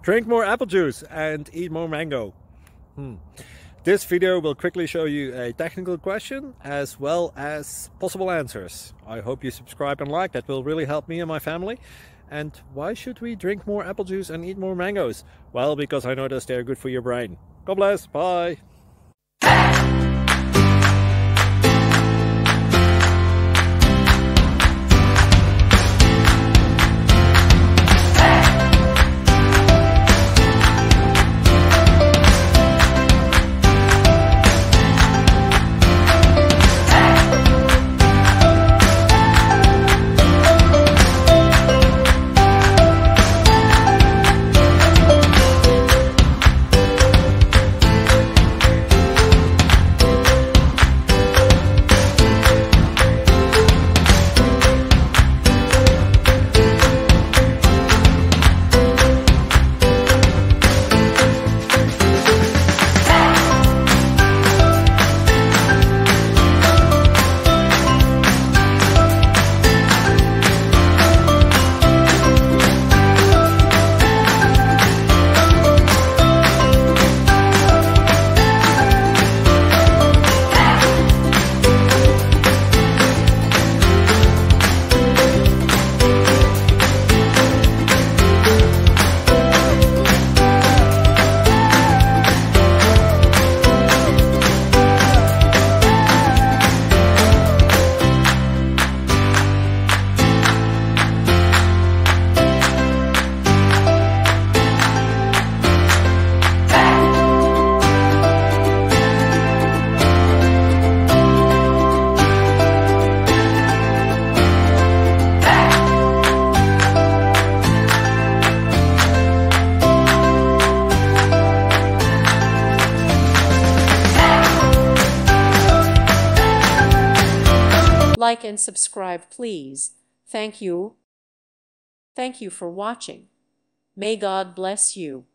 Drink more apple juice and eat more mango. This video will quickly show you a technical question as well as possible answers. I hope you subscribe and like, that will really help me and my family. And why should we drink more apple juice and eat more mangoes? Well, because I noticed they're good for your brain. God bless, bye! Like and subscribe, please. Thank you. Thank you for watching. May God bless you.